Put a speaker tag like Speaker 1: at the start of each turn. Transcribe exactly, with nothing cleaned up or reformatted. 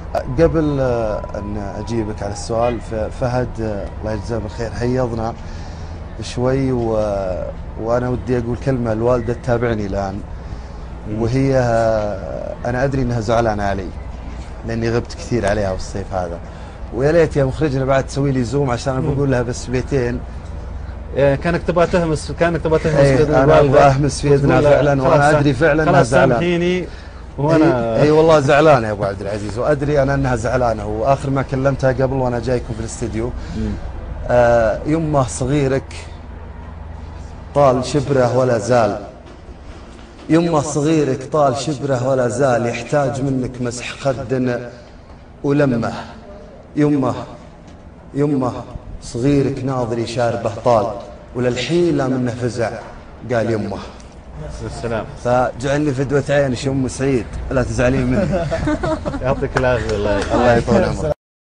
Speaker 1: قبل أن أجيبك على السؤال، فهد الله يجزاه بالخير حيضنا شوي، و... وأنا ودي أقول كلمة. الوالدة تتابعني الآن، وهي أنا أدري أنها زعلانة علي لأني غبت كثير عليها والصيف هذا، ويا ليت يا مخرجنا بعد تسوي لي زوم عشان أنا بقول لها بس بيتين.
Speaker 2: كانك تبغى تهمس كانك تبغى تهمس
Speaker 1: في اذن الوالده. انا ابغى اهمس في اذنها فعلا، وانا ادري فعلا انها زعلانه.
Speaker 2: سامحيني وانا
Speaker 1: اي أي والله زعلانه يا ابو عبد العزيز، وادري انا انها زعلانه. واخر ما كلمتها قبل وانا جايكم في الاستديو، آه يمه صغيرك طال شبره ولا زال، يمه صغيرك طال شبره ولا زال، يحتاج منك مسح خد ولمه. يمه يمه صغيرك ناظري شاربه طال، وللحيلة منه فزع قال يمه.
Speaker 2: السلام.
Speaker 1: فجعلني فدوة عين شم سعيد، لا تزعلين مني.
Speaker 2: يعطيك العافية.
Speaker 1: الله يطول عمرك.